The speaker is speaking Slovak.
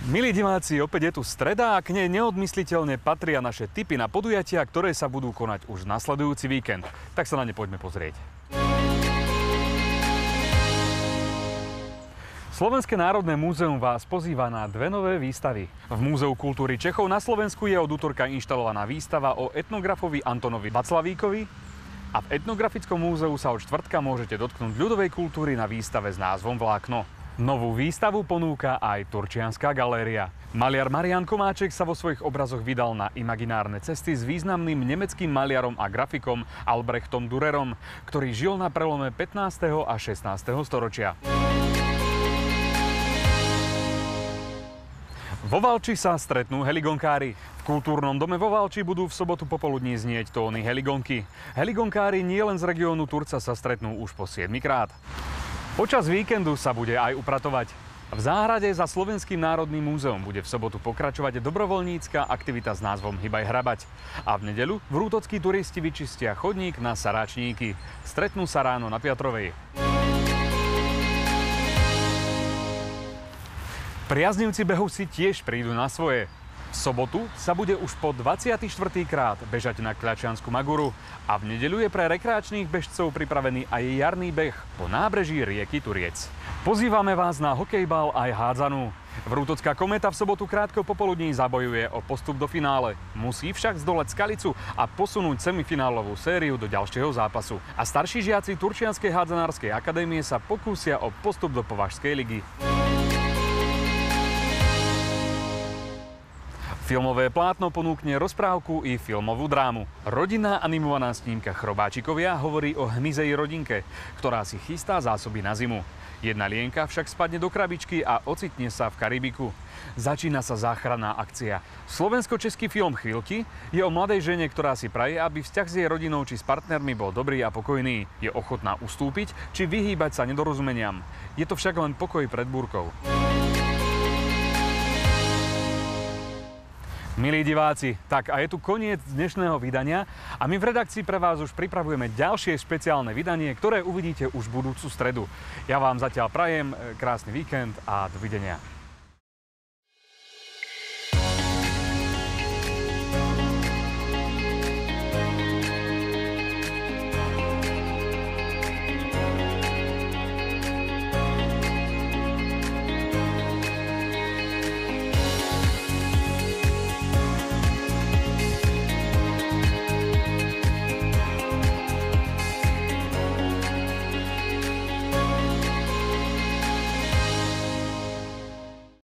Milí diváci, opäť je tu streda a k nej neodmysliteľne patria naše tipy na podujatia, ktoré sa budú konať už nasledujúci víkend. Tak sa na ne poďme pozrieť. Slovenské národné múzeum vás pozýva na dve nové výstavy. V Múzeu kultúry Čechov na Slovensku je od útorka inštalovaná výstava o etnografovi Antonovi Václavíkovi a v Etnografickom múzeu sa od štvrtka môžete dotknúť ľudovej kultúry na výstave s názvom Vlákno. Novú výstavu ponúka aj Turčianska galéria. Maliar Marián Komáček sa vo svojich obrazoch vydal na imaginárne cesty s významným nemeckým maliarom a grafikom Albrechtom Dürerom, ktorý žil na prelome 15. a 16. storočia. Vo Valči sa stretnú heligonkári. V kultúrnom dome vo Valči budú v sobotu popoludní znieť tóny heligonky. Heligonkári nielen z regiónu Turca sa stretnú už po 7. krát. Počas víkendu sa bude aj upratovať. V záhrade za Slovenským národným múzeum bude v sobotu pokračovať dobrovoľnícka aktivita s názvom Hybaj hrabať. A v nedeľu vrútockí turisti vyčistia chodník na Saráčníky. Stretnú sa ráno na Piatrovej. Priaznivci behu si tiež prídu na svoje. V sobotu sa bude už po 24. krát bežať na Kľačiansku Maguru a v nedeľu je pre rekreačných bežcov pripravený aj jarný beh po nábreží rieky Turiec. Pozývame vás na hokejbal aj hádzanú. Vrútocká Kometa v sobotu krátko popoludní zabojuje o postup do finále. Musí však zdoľať Skalicu a posunúť semifinálovú sériu do ďalšieho zápasu. A starší žiaci Turčianskej hádzanárskej akadémie sa pokúsia o postup do Považskej ligy. Filmové plátno ponúkne rozprávku i filmovú drámu. Rodinná animovaná snímka Chrobáčikovia hovorí o hmyzej rodinke, ktorá si chystá zásoby na zimu. Jedna lienka však spadne do krabičky a ocitne sa v Karibiku. Začína sa záchranná akcia. Slovensko-český film Chvíľky je o mladej žene, ktorá si praje, aby vzťah s jej rodinou či s partnermi bol dobrý a pokojný. Je ochotná ustúpiť či vyhýbať sa nedorozumeniam. Je to však len pokoj pred búrkou. Milí diváci, tak a je tu koniec dnešného vydania a my v redakcii pre vás už pripravujeme ďalšie špeciálne vydanie, ktoré uvidíte už budúcu stredu. Ja vám zatiaľ prajem krásny víkend a dovidenia.